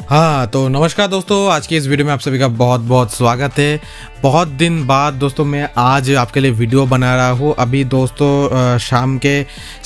हाँ तो नमस्कार दोस्तों, आज की इस वीडियो में आप सभी का बहुत बहुत स्वागत है। बहुत दिन बाद दोस्तों मैं आज आपके लिए वीडियो बना रहा हूँ। अभी दोस्तों शाम के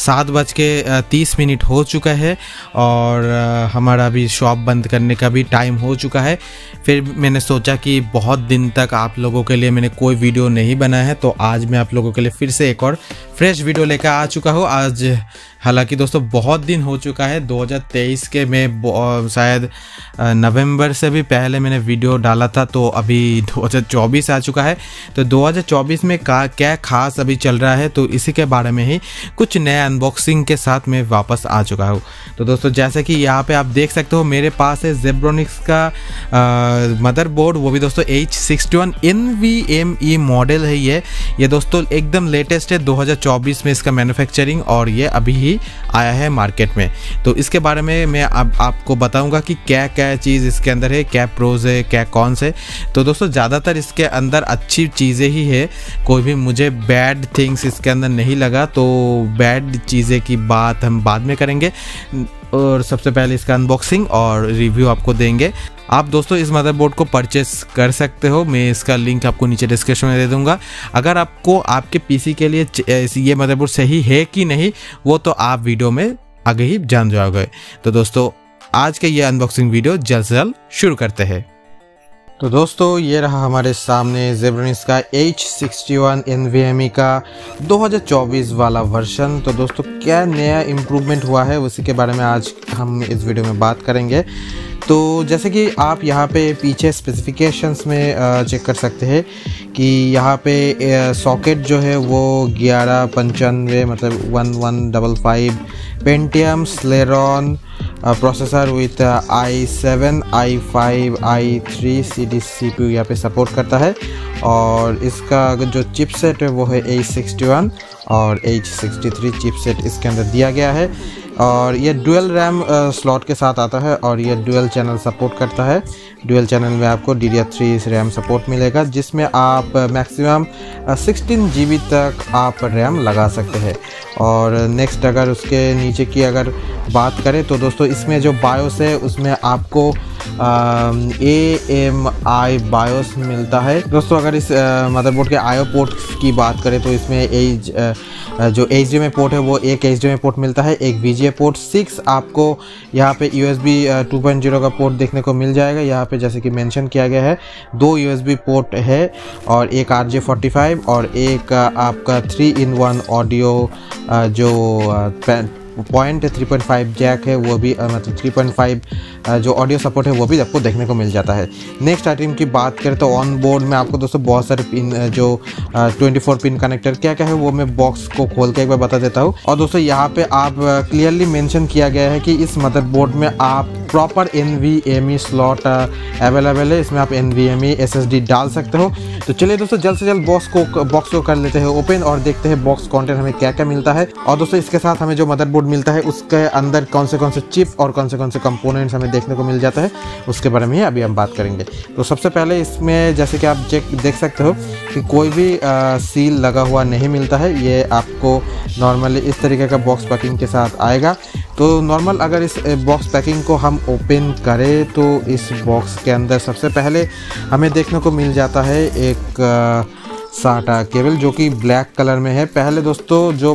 7:30 हो चुका है और हमारा अभी शॉप बंद करने का भी टाइम हो चुका है। फिर मैंने सोचा कि बहुत दिन तक आप लोगों के लिए मैंने कोई वीडियो नहीं बनाया है, तो आज मैं आप लोगों के लिए फिर से एक और फ्रेश वीडियो लेकर आ चुका हूँ। आज हालांकि दोस्तों बहुत दिन हो चुका है, 2023 के मैं शायद नवंबर से भी पहले मैंने वीडियो डाला था, तो अभी 2024 आ चुका है। तो 2024 में क्या खास अभी चल रहा है, तो इसी के बारे में ही कुछ नए अनबॉक्सिंग के साथ मैं वापस आ चुका हूँ। तो दोस्तों जैसे कि यहाँ पे आप देख सकते हो, मेरे पास है जेब्रोनिक्स का मदरबोर्ड, वो भी दोस्तों H61 NVMe मॉडल है। ये दोस्तों एकदम लेटेस्ट है, 2024 में इसका मैन्युफैक्चरिंग और ये अभी ही आया है मार्केट में। तो इसके बारे में मैं अब आपको बताऊंगा कि क्या क्या चीज़ इसके अंदर है, क्या प्रोज है, क्या कौन से। तो दोस्तों ज़्यादातर इसके अंदर अच्छी चीज़ें ही है, कोई भी मुझे बैड थिंग्स इसके अंदर नहीं लगा। तो बैड चीज़ें की बात हम बाद में करेंगे और सबसे पहले इसका अनबॉक्सिंग और रिव्यू आपको देंगे। आप दोस्तों इस मदरबोर्ड को परचेस कर सकते हो, मैं इसका लिंक आपको नीचे डिस्क्रिप्शन में दे दूंगा। अगर आपको आपके पीसी के लिए ये मदरबोर्ड सही है कि नहीं, वो तो आप वीडियो में आगे ही जान जाओगे। तो दोस्तों आज के ये अनबॉक्सिंग वीडियो जल्द से जल्द शुरू करते हैं। तो दोस्तों ये रहा हमारे सामने जेब्रोनिक्स का H61 NVMe का 2024 वाला वर्जन। तो दोस्तों क्या नया इम्प्रूवमेंट हुआ है उसी के बारे में आज हम इस वीडियो में बात करेंगे। तो जैसे कि आप यहाँ पे पीछे स्पेसिफिकेशंस में चेक कर सकते हैं कि यहाँ पे सॉकेट जो है वो 1195 मतलब 1155 Pentium Celeron processor with i7 i5 i3 CPU यहाँ पे सपोर्ट करता है। और इसका जो चिपसेट है वो है H61 और H63 चिपसेट इसके अंदर दिया गया है। और ये डुअल रैम स्लॉट के साथ आता है और ये डुअल चैनल सपोर्ट करता है। डुअल चैनल में आपको DDR3 रैम सपोर्ट मिलेगा, जिसमें आप मैक्सिमम 16 GB तक आप रैम लगा सकते हैं। और नेक्स्ट अगर उसके नीचे की अगर बात करें तो दोस्तों इसमें जो बायोस है उसमें आपको AMI बायोस मिलता है। दोस्तों अगर इस मदरबोर्ड के IO पोर्ट की बात करें तो इसमें जो HDMI पोर्ट है वो एक HDMI पोर्ट मिलता है, एक VGA पोर्ट 6 आपको यहाँ पे USB 2.0 का पोर्ट देखने को मिल जाएगा। यहाँ पे जैसे कि मेंशन किया गया है 2 USB पोर्ट है और एक RJ45 और एक आपका 3-in-1 ऑडियो जो पॉइंट 3.5 जैक है वो भी मतलब 3.5 जो ऑडियो सपोर्ट है वो भी आपको देखने को मिल जाता है। नेक्स्ट आइटम की बात करें तो ऑन बोर्ड में आपको दोस्तों बहुत सारे पिन जो 24 पिन कनेक्टर क्या क्या है वो मैं बॉक्स को खोल के एक बार बता देता हूँ। और दोस्तों यहाँ पे आप क्लियरली मेंशन किया गया है कि इस मदरबोर्ड में आप प्रॉपर NVMe स्लॉट अवेलेबल है, इसमें आप NVMe SSD डाल सकते हो। तो चलिए दोस्तों जल्द से जल्द बॉक्स को कर लेते हैं ओपन और देखते हैं बॉक्स कंटेंट हमें क्या क्या मिलता है। और दोस्तों इसके साथ हमें जो मदरबोर्ड मिलता है उसके अंदर कौन से चिप और कौन से कंपोनेंट्स हमें देखने को मिल जाता है उसके बारे में ही अभी हम बात करेंगे। तो सबसे पहले इसमें जैसे कि आप देख सकते हो कि कोई भी सील लगा हुआ नहीं मिलता है। ये आपको नॉर्मली इस तरीके का बॉक्स पैकिंग के साथ आएगा। तो नॉर्मल अगर इस बॉक्स पैकिंग को हम ओपन करें तो इस बॉक्स के अंदर सबसे पहले हमें देखने को मिल जाता है एक SATA केबल जो कि ब्लैक कलर में है। पहले दोस्तों जो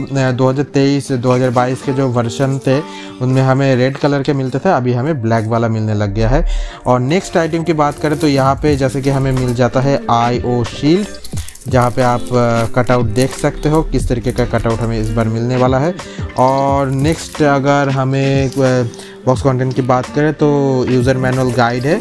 2023-2022 के जो वर्जन थे उनमें हमें रेड कलर के मिलते थे, अभी हमें ब्लैक वाला मिलने लग गया है। और नेक्स्ट आइटम की बात करें तो यहाँ पे जैसे कि हमें मिल जाता है IO शील्ड, जहाँ पे आप कटआउट देख सकते हो किस तरीके का कटआउट हमें इस बार मिलने वाला है। और नेक्स्ट अगर हमें बॉक्स कंटेंट की बात करें तो यूज़र मैनुअल गाइड है,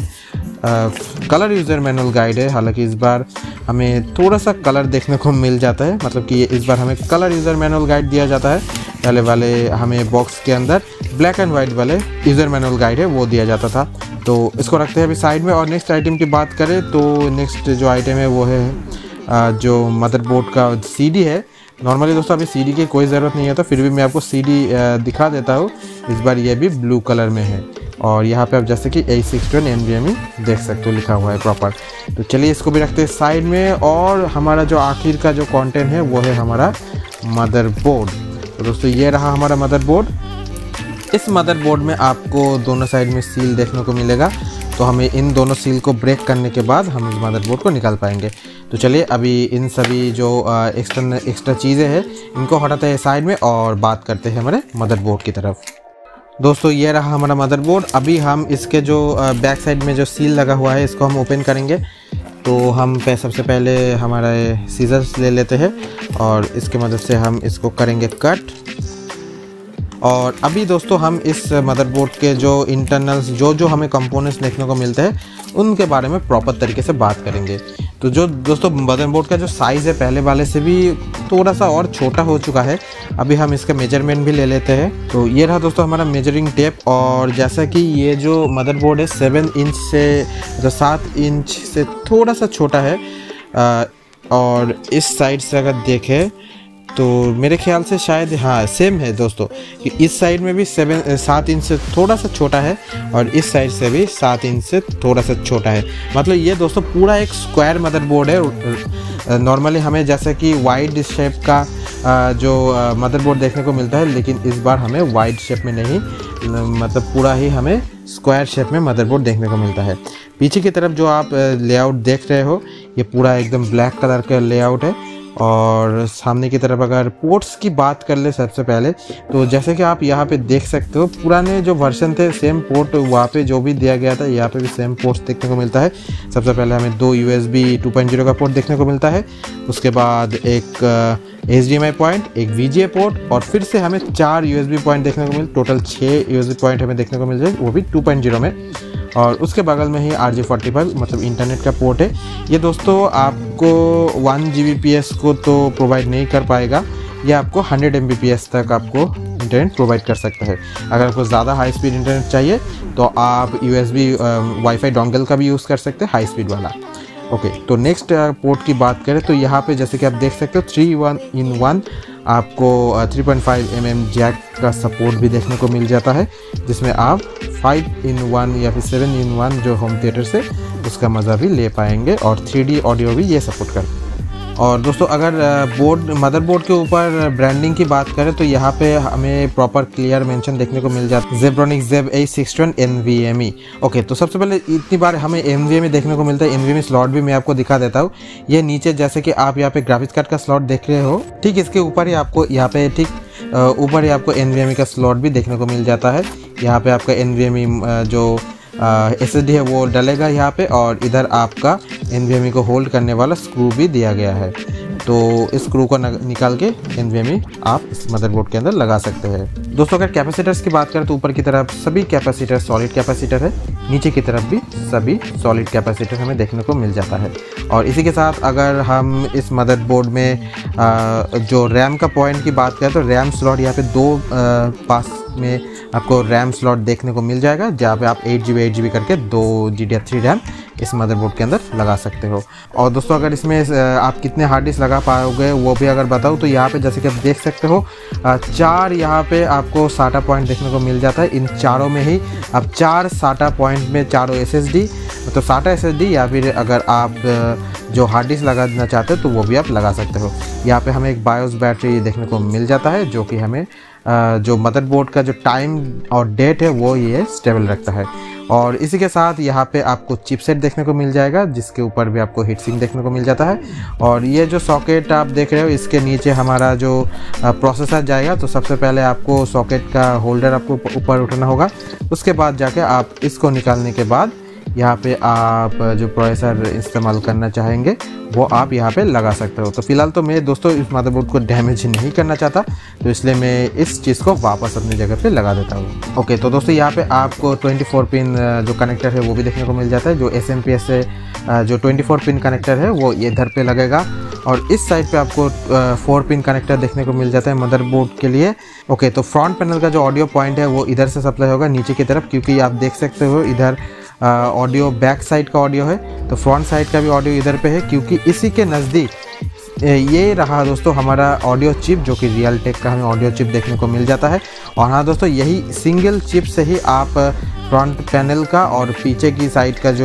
कलर यूज़र मैनुअल गाइड है। हालांकि इस बार हमें थोड़ा सा कलर देखने को मिल जाता है, मतलब कि इस बार हमें कलर यूज़र मैनुअल गाइड दिया जाता है। पहले वाले हमें बॉक्स के अंदर ब्लैक एंड वाइट वाले यूज़र मैनुअल गाइड है वो दिया जाता था। तो इसको रखते हैं अभी साइड में। और नेक्स्ट आइटम की बात करें तो नेक्स्ट जो आइटम है वो है जो मदरबोर्ड का CD है। नॉर्मली दोस्तों अभी CD की कोई ज़रूरत नहीं है, तो फिर भी मैं आपको CD दिखा देता हूँ। इस बार ये भी ब्लू कलर में है और यहाँ पे आप जैसे कि H61 NVMe देख सकते हो लिखा हुआ है प्रॉपर। तो चलिए इसको भी रखते हैं साइड में। और हमारा जो आखिर का जो कंटेंट है वो है हमारा मदरबोर्ड। तो दोस्तों ये रहा हमारा मदरबोर्ड। इस मदरबोर्ड में आपको दोनों साइड में सील देखने को मिलेगा, तो हमें इन दोनों सील को ब्रेक करने के बाद हम इस मदरबोर्ड को निकाल पाएंगे। तो चलिए अभी इन सभी जो एक्स्ट्रा चीज़ें हैं इनको हटाते हैं साइड में और बात करते हैं हमारे मदरबोर्ड की तरफ। दोस्तों ये रहा हमारा मदरबोर्ड। अभी हम इसके जो बैक साइड में जो सील लगा हुआ है इसको हम ओपन करेंगे। तो हम सबसे पहले हमारे सीजर्स ले लेते हैं और इसके मदद से हम इसको करेंगे कट। और अभी दोस्तों हम इस मदरबोर्ड के जो इंटरनल्स जो हमें कंपोनेंट्स देखने को मिलते हैं उनके बारे में प्रॉपर तरीके से बात करेंगे। तो जो दोस्तों मदरबोर्ड का जो साइज़ है पहले वाले से भी थोड़ा सा और छोटा हो चुका है। अभी हम इसका मेजरमेंट भी ले लेते हैं। तो ये रहा दोस्तों हमारा मेजरिंग टेप। और जैसा कि ये जो मदरबोर्ड है 7 इंच से जो 7 इंच से थोड़ा सा छोटा है। और इस साइड से अगर देखें तो मेरे ख्याल से शायद हाँ सेम है दोस्तों, कि इस साइड में भी 7 इंच से थोड़ा सा छोटा है और इस साइड से भी 7 इंच से थोड़ा सा छोटा है। मतलब ये दोस्तों पूरा एक स्क्वायर मदरबोर्ड है। नॉर्मली हमें जैसे कि वाइड शेप का जो मदरबोर्ड देखने को मिलता है, लेकिन इस बार हमें वाइड शेप में नहीं, मतलब पूरा ही हमें स्क्वायर शेप में मदरबोर्ड देखने को मिलता है। पीछे की तरफ जो आप लेआउट देख रहे हो ये पूरा एकदम ब्लैक कलर का लेआउट है। और सामने की तरफ अगर पोर्ट्स की बात कर ले सबसे पहले, तो जैसे कि आप यहाँ पे देख सकते हो पुराने जो वर्जन थे सेम पोर्ट वहाँ पे जो भी दिया गया था यहाँ पे भी सेम पोर्ट्स देखने को मिलता है। सबसे पहले हमें 2 USB 2.0 का पोर्ट देखने को मिलता है, उसके बाद एक HDMI पॉइंट, एक VGA पोर्ट और फिर से हमें 4 USB पॉइंट देखने को मिले। टोटल 6 USB पॉइंट हमें देखने को मिल जाए, वो भी 2.0 में। और उसके बगल में ही RJ45 मतलब इंटरनेट का पोर्ट है। ये दोस्तों आपको 1 Gbps को तो प्रोवाइड नहीं कर पाएगा, ये आपको 100 Mbps तक आपको इंटरनेट प्रोवाइड कर सकता है। अगर आपको ज़्यादा हाई स्पीड इंटरनेट चाहिए तो आप USB वाईफाई डोंगल का भी यूज़ कर सकते हैं, हाई स्पीड वाला। ओके, तो नेक्स्ट पोर्ट की बात करें तो यहाँ पे जैसे कि आप देख सकते हो 3-in-1 आपको 3.5 mm जैक का सपोर्ट भी देखने को मिल जाता है, जिसमें आप 5-in-1 या फिर 7-in-1 जो होम थिएटर से उसका मज़ा भी ले पाएंगे। और 3D ऑडियो भी ये सपोर्ट करता है। और दोस्तों अगर मदरबोर्ड के ऊपर ब्रांडिंग की बात करें तो यहाँ पे हमें प्रॉपर क्लियर मेंशन देखने को मिल जाता है, Zebronic ZEB A61 NVMe। Okay, तो सबसे पहले इतनी बार हमें NVMe देखने को मिलता है। NVMe स्लॉट भी मैं आपको दिखा देता हूँ। ये नीचे जैसे कि आप यहाँ पे ग्राफिक्स कार्ड का स्लॉट देख रहे हो, ठीक इसके ऊपर ही आपको यहाँ पे ठीक ऊपर ही आपको NVMe का स्लॉट भी देखने को मिल जाता है। यहाँ पे आपका NVMe जो SSD है वो डलेगा यहाँ पे, और इधर आपका NVMe को होल्ड करने वाला स्क्रू भी दिया गया है। तो इस स्क्रू को निकाल के NVMe आप इस मदरबोर्ड के अंदर लगा सकते हैं। दोस्तों अगर कैपेसिटर्स की बात करें तो ऊपर की तरफ सभी कैपेसिटर सॉलिड कैपेसिटर है, नीचे की तरफ भी सभी सॉलिड कैपेसिटर हमें देखने को मिल जाता है। और इसी के साथ अगर हम इस मदरबोर्ड में जो रैम का पॉइंट की बात करें तो रैम स्लॉट यहाँ पे 2 पास में आपको रैम स्लॉट देखने को मिल जाएगा, जहाँ पे आप 8GB करके 2 GDDR3 रैम इस मदरबोर्ड के अंदर लगा सकते हो। और दोस्तों अगर इसमें आप कितने हार्ड डिस्क लगा पाओगे वो भी अगर बताऊँ तो यहाँ पे जैसे कि आप देख सकते हो 4 यहाँ पे आपको SATA पॉइंट देखने को मिल जाता है। इन चारों में ही आप 4 SATA पॉइंट में चारों SSD मतलब SATA SSD या फिर अगर आप जो हार्ड डिस्क लगाना चाहते हो तो वो भी आप लगा सकते हो। यहाँ पे हमें एक बायोस बैटरी देखने को मिल जाता है, जो कि हमें जो मदरबोर्ड का जो टाइम और डेट है वो ये स्टेबल रखता है। और इसी के साथ यहाँ पे आपको चिपसेट देखने को मिल जाएगा, जिसके ऊपर भी आपको हीट सिंक देखने को मिल जाता है। और ये जो सॉकेट आप देख रहे हो इसके नीचे हमारा जो प्रोसेसर जाएगा, तो सबसे पहले आपको सॉकेट का होल्डर आपको ऊपर उठाना होगा। उसके बाद जाके आप इसको निकालने के बाद यहाँ पे आप जो प्रोसेसर इस्तेमाल करना चाहेंगे वो आप यहाँ पे लगा सकते हो। तो फिलहाल तो मैं दोस्तों इस मदरबोर्ड को डैमेज नहीं करना चाहता, तो इसलिए मैं इस चीज़ को वापस अपनी जगह पे लगा देता हूँ। ओके, तो दोस्तों यहाँ पे आपको 24 पिन जो कनेक्टर है वो भी देखने को मिल जाता है। जो SMPS से जो 24 पिन कनेक्टर है वो इधर पे लगेगा, और इस साइड पे आपको 4 पिन कनेक्टर देखने को मिल जाता है मदरबोर्ड के लिए। ओके, तो फ्रंट पैनल का जो ऑडियो पॉइंट है वो इधर से सप्लाई होगा नीचे की तरफ, क्योंकि आप देख सकते हो इधर ऑडियो बैक साइड का ऑडियो है, तो फ्रंट साइड का भी ऑडियो इधर पे है, क्योंकि इसी के नज़दीक ये रहा दोस्तों हमारा ऑडियो चिप, जो कि रियलटेक का हमें ऑडियो चिप देखने को मिल जाता है। और हाँ दोस्तों, यही सिंगल चिप से ही आप फ्रंट पैनल का और पीछे की साइड का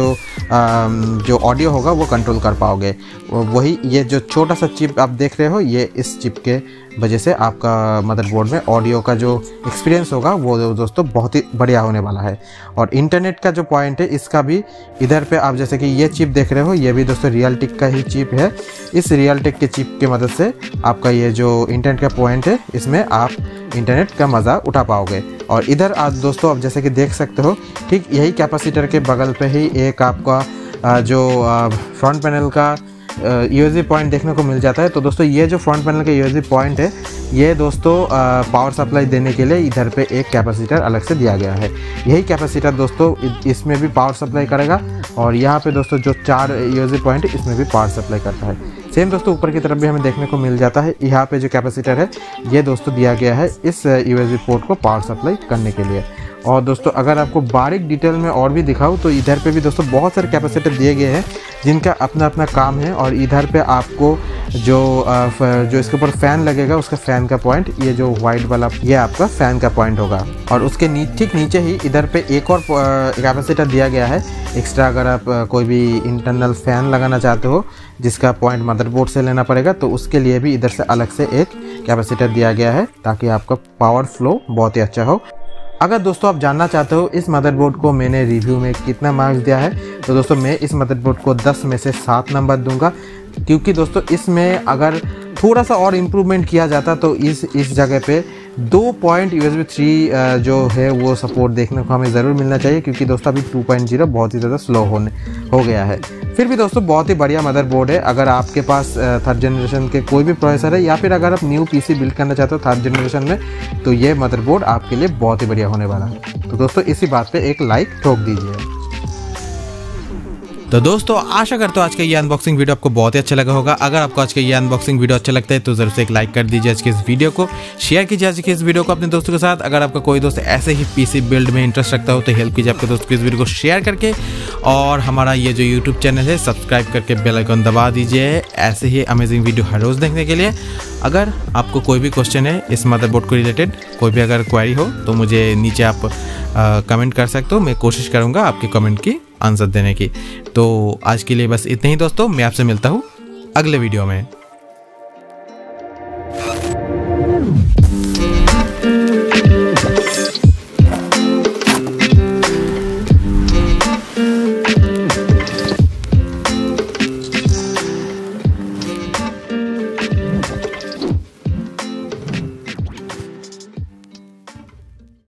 जो ऑडियो होगा वो कंट्रोल कर पाओगे। वही ये जो छोटा सा चिप आप देख रहे हो ये इस चिप के वजह से आपका मदरबोर्ड में ऑडियो का जो एक्सपीरियंस होगा वो दोस्तों बहुत ही बढ़िया होने वाला है। और इंटरनेट का जो पॉइंट है इसका भी इधर पे आप जैसे कि ये चिप देख रहे हो, ये भी दोस्तों रियलटेक का ही चिप है। इस रियलटेक के चिप की मदद से आपका ये जो इंटरनेट का पॉइंट है इसमें आप इंटरनेट का मज़ा उठा पाओगे। और इधर आप दोस्तों आप जैसे कि देख सकते हो, ठीक यही कैपेसिटर के बगल पे ही एक आपका जो फ्रंट पैनल का USB पॉइंट देखने को मिल जाता है। तो दोस्तों ये जो फ्रंट पैनल का USB पॉइंट है ये दोस्तों पावर सप्लाई देने के लिए इधर पे एक कैपेसिटर अलग से दिया गया है। यही कैपेसिटर दोस्तों इसमें भी पावर सप्लाई करेगा और यहाँ पे दोस्तों जो 4 USB पॉइंट है इसमें भी पावर सप्लाई करता है। सेम दोस्तों ऊपर की तरफ भी हमें देखने को मिल जाता है। यहाँ पे जो कैपेसिटर है ये दोस्तों दिया गया है इस USB पोर्ट को पावर सप्लाई करने के लिए। और दोस्तों अगर आपको बारीक डिटेल में और भी दिखाऊं तो इधर पे भी दोस्तों बहुत सारे कैपेसिटर दिए गए हैं जिनका अपना अपना काम है। और इधर पे आपको जो इसके ऊपर फ़ैन लगेगा उसका फ़ैन का पॉइंट, ये जो वाइट वाला ये आपका फ़ैन का पॉइंट होगा। और उसके ठीक नीचे ही इधर पे एक और कैपेसिटर दिया गया है एक्स्ट्रा। अगर आप कोई भी इंटरनल फ़ैन लगाना चाहते हो जिसका पॉइंट मदरबोर्ड से लेना पड़ेगा तो उसके लिए भी इधर से अलग से एक कैपेसिटर दिया गया है ताकि आपका पावर फ्लो बहुत ही अच्छा हो। अगर दोस्तों आप जानना चाहते हो इस मदरबोर्ड को मैंने रिव्यू में कितना मार्क्स दिया है तो दोस्तों मैं इस मदरबोर्ड को 10 में से 7 नंबर दूंगा, क्योंकि दोस्तों इसमें अगर थोड़ा सा और इम्प्रूवमेंट किया जाता तो इस जगह पे 2 पॉइंट USB 3 जो है वो सपोर्ट देखने को हमें ज़रूर मिलना चाहिए, क्योंकि दोस्तों अभी 2.0 बहुत ही ज़्यादा स्लो हो गया है। फिर भी दोस्तों बहुत ही बढ़िया मदरबोर्ड है। अगर आपके पास 3rd जनरेशन के कोई भी प्रोसेसर है या फिर अगर आप न्यू PC बिल्ड करना चाहते हो 3rd जनरेशन में तो ये मदरबोर्ड आपके लिए बहुत ही बढ़िया होने वाला है। तो दोस्तों इसी बात पे एक लाइक ठोक दीजिए। तो दोस्तों आशा करता हूँ आज का ये अनबॉक्सिंग वीडियो आपको बहुत ही अच्छा लगा होगा। अगर आपको आज का ये अनबॉक्सिंग वीडियो अच्छा लगता है तो जरूर से एक लाइक कर दीजिए आज के इस वीडियो को, शेयर कीजिए आज के इस वीडियो को अपने दोस्तों के साथ। अगर आपका कोई दोस्त ऐसे ही PC बिल्ड में इंटरेस्ट रखता हो तो हेल्प कीजिए आपके दोस्त को इस वीडियो को शेयर करके। और हमारा ये जो यूट्यूब चैनल है सब्सक्राइब करके बेल आइकन दबा दीजिए ऐसे ही अमेजिंग वीडियो हर रोज़ देखने के लिए। अगर आपको कोई भी क्वेश्चन है इस मदरबोर्ड को रिलेटेड, कोई भी अगर क्वेरी हो तो मुझे नीचे आप कमेंट कर सकते हो। मैं कोशिश करूँगा आपके कमेंट की आंसर देने की। तो आज के लिए बस इतने ही दोस्तों, मैं आपसे मिलता हूँ अगले वीडियो में।